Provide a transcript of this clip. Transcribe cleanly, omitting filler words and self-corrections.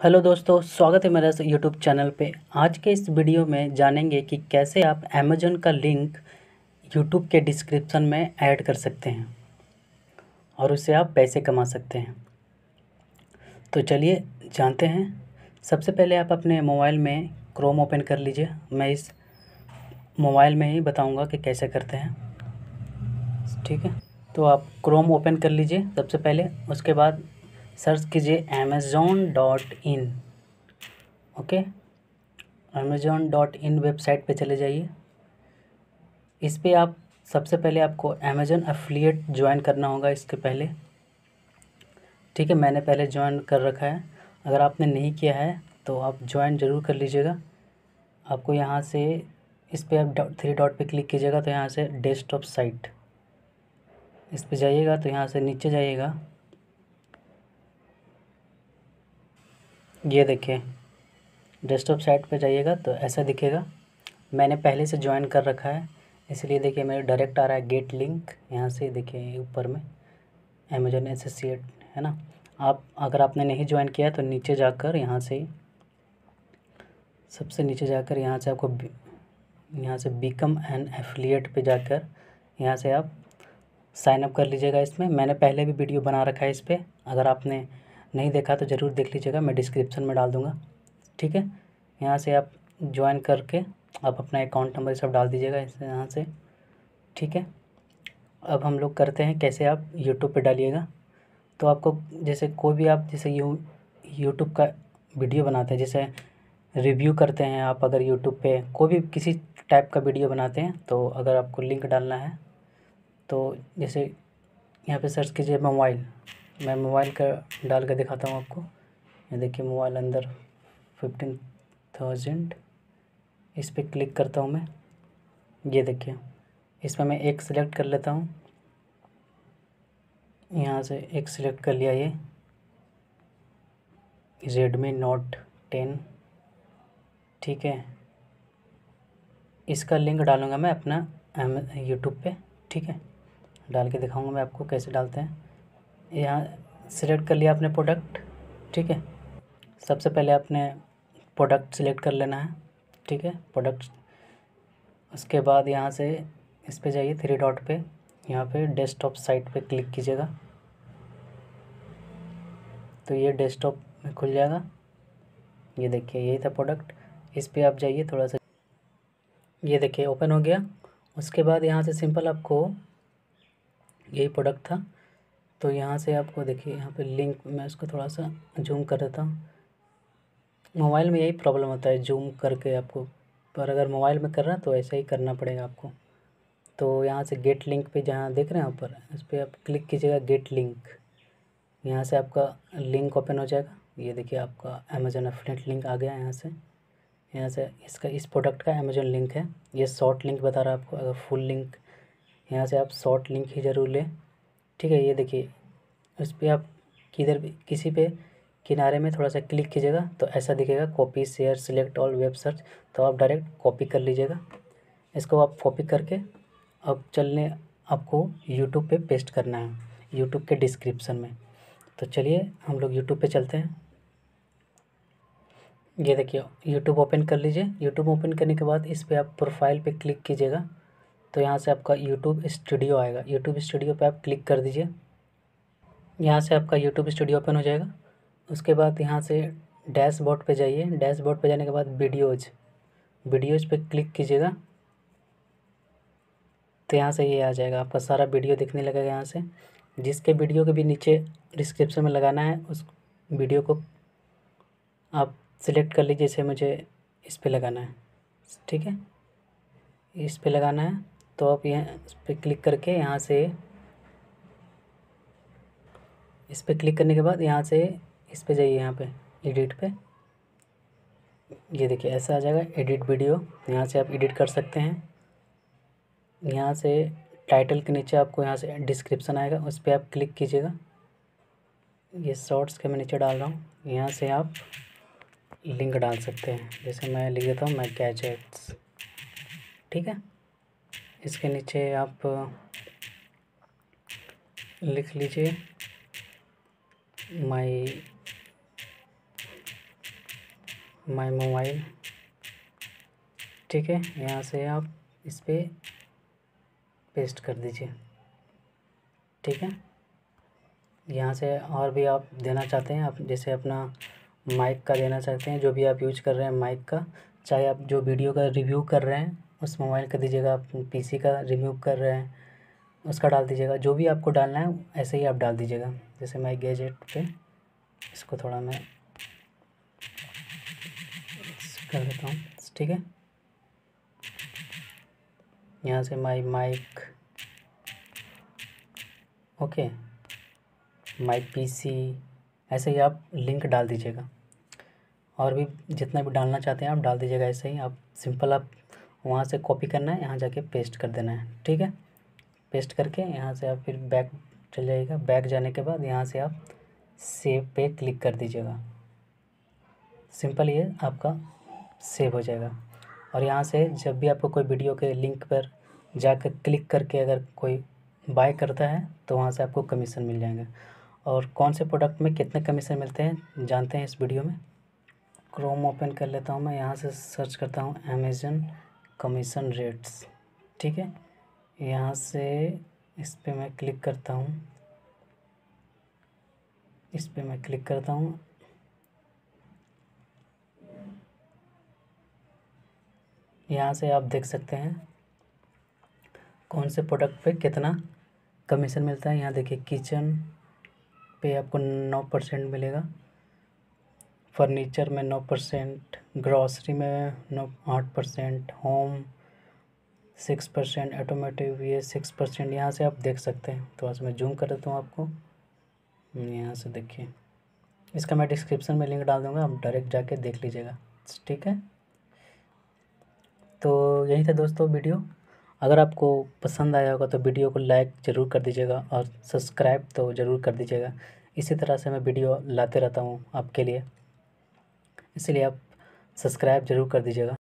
Hello दोस्तों, स्वागत है मेरा इस यूट्यूब चैनल पे। आज के इस वीडियो में जानेंगे कि कैसे आप अमेज़न का लिंक यूट्यूब के डिस्क्रिप्शन में ऐड कर सकते हैं और उससे आप पैसे कमा सकते हैं। तो चलिए जानते हैं। सबसे पहले आप अपने मोबाइल में क्रोम ओपन कर लीजिए। मैं इस मोबाइल में ही बताऊंगा कि कैसे करते हैं, ठीक है। तो आप क्रोम ओपन कर लीजिए सबसे पहले। उसके बाद सर्च कीजिए amazon.in। ओके, amazon.in वेबसाइट पे चले जाइए। इस पे आप सबसे पहले आपको अमेज़न एफिलिएट ज्वाइन करना होगा इसके पहले, ठीक है। मैंने पहले ज्वाइन कर रखा है। अगर आपने नहीं किया है तो आप ज्वाइन ज़रूर कर लीजिएगा। आपको यहाँ से इस पे आप थ्री डॉट पे क्लिक कीजिएगा तो यहाँ से डेस्कटॉप साइट इस पे जाइएगा। तो यहाँ से नीचे जाइएगा, ये देखिए डेस्कटॉप साइट पे जाइएगा तो ऐसा दिखेगा। मैंने पहले से ज्वाइन कर रखा है, इसलिए देखिए मेरे डायरेक्ट आ रहा है गेट लिंक। यहाँ से देखिए ऊपर में अमेज़न एसोसिएट है ना। आप अगर आपने नहीं ज्वाइन किया है तो नीचे जाकर यहाँ से सबसे नीचे जाकर यहाँ से आपको यहाँ से बिकम एन एफिलिएट पे जाकर यहाँ से आप साइन अप कर लीजिएगा। इसमें मैंने पहले भी वीडियो बना रखा है इस पर। अगर आपने नहीं देखा तो ज़रूर देख लीजिएगा, मैं डिस्क्रिप्शन में डाल दूँगा, ठीक है। यहाँ से आप ज्वाइन करके आप अपना अकाउंट नंबर सब डाल दीजिएगा यहाँ से, ठीक है। अब हम लोग करते हैं कैसे आप यूट्यूब पे डालिएगा। तो आपको जैसे कोई भी आप जैसे यूट्यूब का वीडियो बनाते हैं, जैसे रिव्यू करते हैं आप, अगर यूट्यूब पे कोई भी किसी टाइप का वीडियो बनाते हैं तो अगर आपको लिंक डालना है तो जैसे यहाँ पे सर्च कीजिए मोबाइल। मैं मोबाइल का डाल कर दिखाता हूँ आपको। ये देखिए मोबाइल अंदर 15,000 इस पर क्लिक करता हूँ मैं। ये देखिए इसमें मैं एक सिलेक्ट कर लेता हूँ। यहाँ से एक सिलेक्ट कर लिया, ये Redmi Note 10, ठीक है। इसका लिंक डालूँगा मैं अपना यूट्यूब पे, ठीक है। डाल के दिखाऊँगा मैं आपको कैसे डालते हैं। यहाँ सिलेक्ट कर लिया आपने प्रोडक्ट, ठीक है। सबसे पहले आपने प्रोडक्ट सिलेक्ट कर लेना है, ठीक है। प्रोडक्ट उसके बाद यहाँ से इस पे जाइए थ्री डॉट पे, यहाँ पे डेस्कटॉप साइट पे क्लिक कीजिएगा तो ये डेस्कटॉप में खुल जाएगा। ये देखिए यही था प्रोडक्ट। इस पे आप जाइए थोड़ा सा, ये देखिए ओपन हो गया। उसके बाद यहाँ से सिंपल आपको यही प्रोडक्ट था तो यहाँ से आपको देखिए यहाँ पे लिंक, मैं इसको थोड़ा सा जूम कर देता हूँ। मोबाइल में यही प्रॉब्लम होता है जूम करके आपको, पर अगर मोबाइल में कर रहे हैं तो ऐसा ही करना पड़ेगा आपको। तो यहाँ से गेट लिंक पे जहाँ देख रहे हैं ऊपर, इस पर आप क्लिक कीजिएगा गेट लिंक। यहाँ से आपका लिंक ओपन हो जाएगा। ये देखिए आपका अमेज़न एफिलिएट लिंक आ गया। यहाँ से इसका इस प्रोडक्ट का अमेज़न लिंक है। ये शॉर्ट लिंक बता रहा है आपको, अगर फुल लिंक यहाँ से आप शॉर्ट लिंक ही ज़रूर लें, ठीक है। ये देखिए उस पर आप किधर भी किसी पे किनारे में थोड़ा सा क्लिक कीजिएगा तो ऐसा दिखेगा copy share select all web search. तो आप डायरेक्ट कॉपी कर लीजिएगा। इसको आप कॉपी करके अब आपको यूट्यूब पे पेस्ट करना है, यूट्यूब के डिस्क्रिप्शन में। तो चलिए हम लोग यूट्यूब पे चलते हैं। ये देखिए यूट्यूब ओपन कर लीजिए। यूट्यूब ओपन करने के बाद इस पर आप प्रोफाइल पे क्लिक कीजिएगा तो यहाँ से आपका यूट्यूब स्टूडियो आएगा। यूट्यूब स्टूडियो पे आप क्लिक कर दीजिए। यहाँ से आपका यूट्यूब स्टूडियो ओपन हो जाएगा। उसके बाद यहाँ से डैशबोर्ड पे जाइए। डैशबोर्ड पे जाने के बाद वीडियोज़ पे क्लिक कीजिएगा तो यहाँ से ये आ जाएगा, आपका सारा वीडियो दिखने लगेगा। यहाँ से जिसके वीडियो के भी नीचे डिस्क्रिप्शन में लगाना है उस वीडियो को आप सिलेक्ट कर लीजिए। जैसे मुझे इस पे लगाना है, ठीक है, इस पे लगाना है। तो आप यहाँ इस पर क्लिक करके यहाँ से इस पर क्लिक करने के बाद यहाँ से इस पे जाइए, यहाँ पे एडिट पे। ये देखिए ऐसा आ जाएगा एडिट वीडियो। यहाँ से आप एडिट कर सकते हैं। यहाँ से टाइटल के नीचे आपको यहाँ से डिस्क्रिप्शन आएगा, उस पर आप क्लिक कीजिएगा। ये शॉर्ट्स के मैं नीचे डाल रहा हूँ। यहाँ से आप लिंक डाल सकते हैं। जैसे मैं लिख देता हूँ माय गैजेट्स, ठीक है। इसके नीचे आप लिख लीजिए माय माई मोबाइल, ठीक है। यहाँ से आप इस पर पेस्ट कर दीजिए, ठीक है। यहाँ से और भी आप देना चाहते हैं, आप जैसे अपना माइक का देना चाहते हैं, जो भी आप यूज़ कर रहे हैं माइक का, चाहे आप जो वीडियो का रिव्यू कर रहे हैं उस मोबाइल का दीजिएगा, आप पीसी का रिव्यू कर रहे हैं उसका डाल दीजिएगा, जो भी आपको डालना है ऐसे ही आप डाल दीजिएगा। जैसे माई गैजेट पे इसको थोड़ा मैं कर देता हूँ, ठीक है। यहाँ से my mic, okay, my PC, ऐसे ही आप लिंक डाल दीजिएगा। और भी जितना भी डालना चाहते हैं आप डाल दीजिएगा। ऐसे ही आप सिंपल आप वहाँ से कॉपी करना है, यहाँ जाके पेस्ट कर देना है, ठीक है। पेस्ट करके यहाँ से आप फिर बैक चल जाइएगा। बैक जाने के बाद यहाँ से आप सेव पे क्लिक कर दीजिएगा। सिंपल ये आपका सेव हो जाएगा। और यहाँ से जब भी आपको कोई वीडियो के लिंक पर जाकर क्लिक करके अगर कोई बाय करता है तो वहाँ से आपको कमीशन मिल जाएंगे। और कौन से प्रोडक्ट में कितने कमीशन मिलते हैं जानते हैं इस वीडियो में। क्रोम ओपन कर लेता हूँ मैं, यहाँ से सर्च करता हूँ अमेज़न कमीशन रेट्स, ठीक है। यहाँ से इस पे मैं क्लिक करता हूँ, इस पे मैं क्लिक करता हूँ। यहाँ से आप देख सकते हैं कौन से प्रोडक्ट पे कितना कमीशन मिलता है। यहाँ देखिए किचन पे आपको 9% मिलेगा, फर्नीचर में 9%, ग्रॉसरी में 8%, होम 6%, ऑटोमोटिव ये 6%। यहाँ से आप देख सकते हैं। थोड़ा सा मैं जूम कर देता हूँ आपको, यहाँ से देखिए। इसका मैं डिस्क्रिप्शन में लिंक डाल दूँगा, आप डायरेक्ट जाके देख लीजिएगा, ठीक है। तो यही था दोस्तों वीडियो। अगर आपको पसंद आया होगा तो वीडियो को लाइक ज़रूर कर दीजिएगा और सब्सक्राइब तो ज़रूर कर दीजिएगा। इसी तरह से मैं वीडियो लाते रहता हूँ आपके लिए, इसलिए आप सब्सक्राइब ज़रूर कर दीजिएगा।